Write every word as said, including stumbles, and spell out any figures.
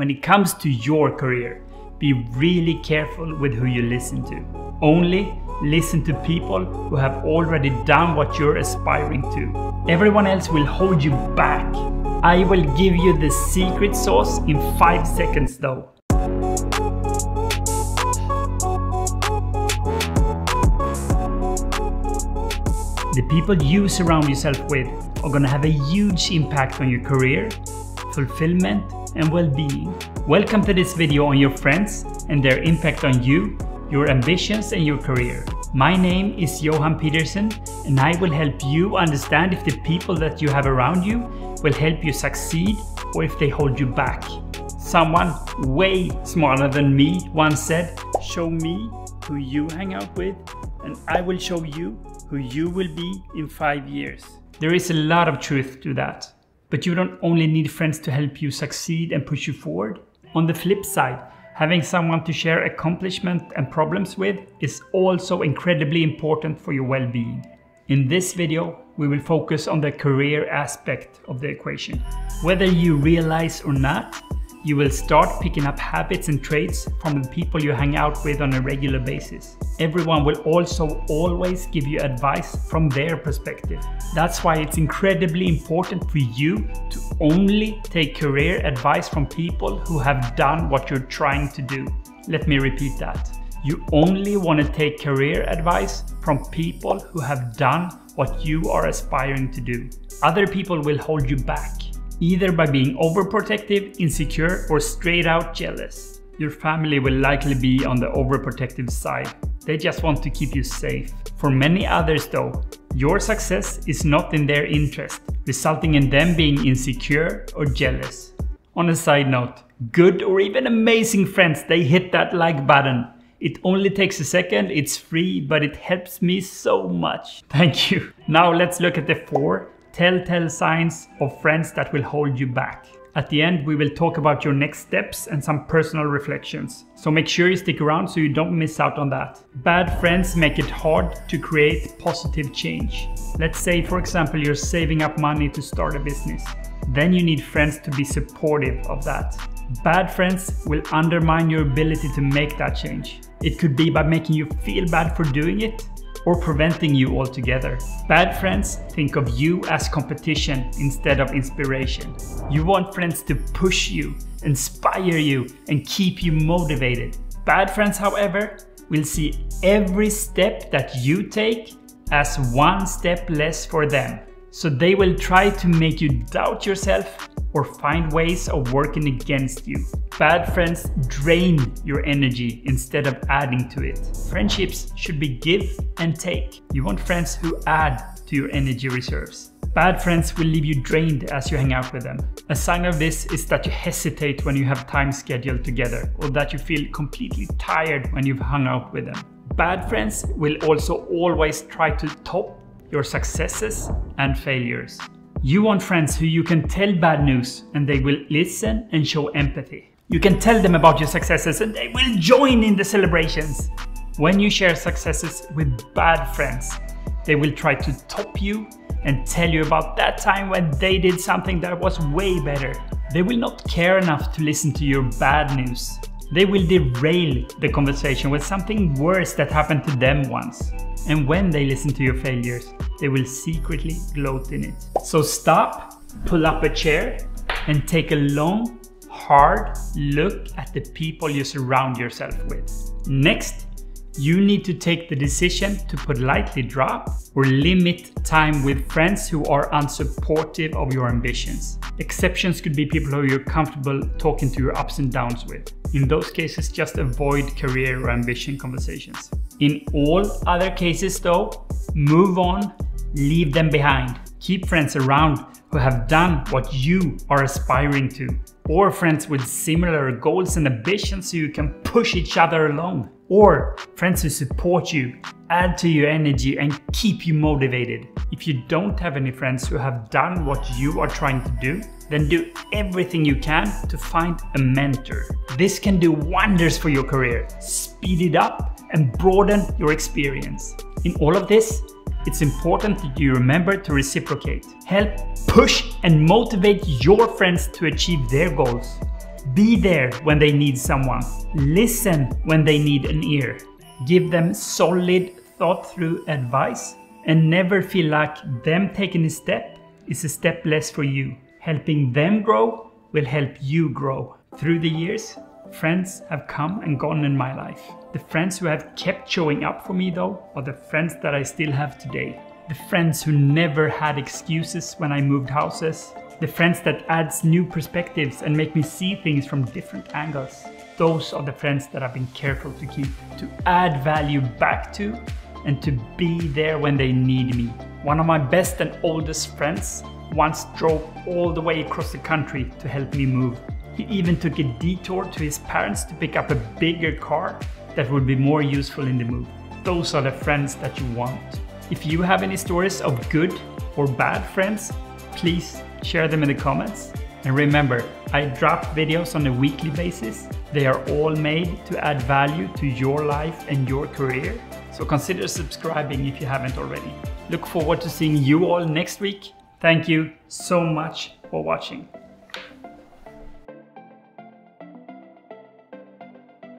when it comes to your career, be really careful with who you listen to. Only listen to people who have already done what you're aspiring to. Everyone else will hold you back. I will give you the secret sauce in five seconds though. The people you surround yourself with are going to have a huge impact on your career, fulfillment and well-being. Welcome to this video on your friends and their impact on you, your ambitions and your career. My name is Johan Pedersen and I will help you understand if the people that you have around you will help you succeed or if they hold you back. Someone way smarter than me once said, "Show me who you hang out with and I will show you who you will be in five years. There is a lot of truth to that. But you don't only need friends to help you succeed and push you forward. On the flip side, having someone to share accomplishment and problems with is also incredibly important for your well-being. In this video, we will focus on the career aspect of the equation. Whether you realize or not, you will start picking up habits and traits from the people you hang out with on a regular basis. Everyone will also always give you advice from their perspective. That's why it's incredibly important for you to only take career advice from people who have done what you're trying to do. Let me repeat that. You only want to take career advice from people who have done what you are aspiring to do. Other people will hold you back, either by being overprotective, insecure, or straight out jealous. Your family will likely be on the overprotective side. They just want to keep you safe. For many others though, your success is not in their interest, resulting in them being insecure or jealous. On a side note, good or even amazing friends, they hit that like button. It only takes a second, it's free, but it helps me so much. Thank you. Now let's look at the four telltale signs of friends that will hold you back. At the end, we will talk about your next steps and some personal reflections. So make sure you stick around so you don't miss out on that. Bad friends make it hard to create positive change. Let's say, for example, you're saving up money to start a business. Then you need friends to be supportive of that. Bad friends will undermine your ability to make that change. It could be by making you feel bad for doing it, or preventing you altogether. Bad friends think of you as competition instead of inspiration. You want friends to push you, inspire you, and keep you motivated. Bad friends, however, will see every step that you take as one step less for them. So they will try to make you doubt yourself or find ways of working against you. Bad friends drain your energy instead of adding to it. Friendships should be give and take. You want friends who add to your energy reserves. Bad friends will leave you drained as you hang out with them. A sign of this is that you hesitate when you have time scheduled together, or that you feel completely tired when you've hung out with them. Bad friends will also always try to top your successes and failures. You want friends who you can tell bad news and they will listen and show empathy. You can tell them about your successes and they will join in the celebrations. When you share successes with bad friends, they will try to top you and tell you about that time when they did something that was way better. They will not care enough to listen to your bad news. They will derail the conversation with something worse that happened to them once. And when they listen to your failures, they will secretly gloat in it. So stop, pull up a chair, and take a long, hard look at the people you surround yourself with. Next, you need to take the decision to politely drop or limit time with friends who are unsupportive of your ambitions. Exceptions could be people who you're comfortable talking to your ups and downs with. In those cases, just avoid career or ambition conversations. In all other cases though, move on, leave them behind. Keep friends around who have done what you are aspiring to, or friends with similar goals and ambitions so you can push each other along, or friends who support you, add to your energy and keep you motivated. If you don't have any friends who have done what you are trying to do, then do everything you can to find a mentor. This can do wonders for your career, speed it up and broaden your experience. In all of this, it's important that you remember to reciprocate. Help push and motivate your friends to achieve their goals. Be there when they need someone. Listen when they need an ear. Give them solid, thought-through advice, and never feel like them taking a step is a step less for you. Helping them grow will help you grow. Through the years, friends have come and gone in my life. The friends who have kept showing up for me though are the friends that I still have today. The friends who never had excuses when I moved houses. The friends that adds new perspectives and make me see things from different angles. Those are the friends that I've been careful to keep, to add value back to, and to be there when they need me. One of my best and oldest friends once drove all the way across the country to help me move. He even took a detour to his parents to pick up a bigger car that would be more useful in the move. Those are the friends that you want. If you have any stories of good or bad friends, please share them in the comments. And remember, I drop videos on a weekly basis. They are all made to add value to your life and your career. So consider subscribing if you haven't already. Look forward to seeing you all next week. Thank you so much for watching.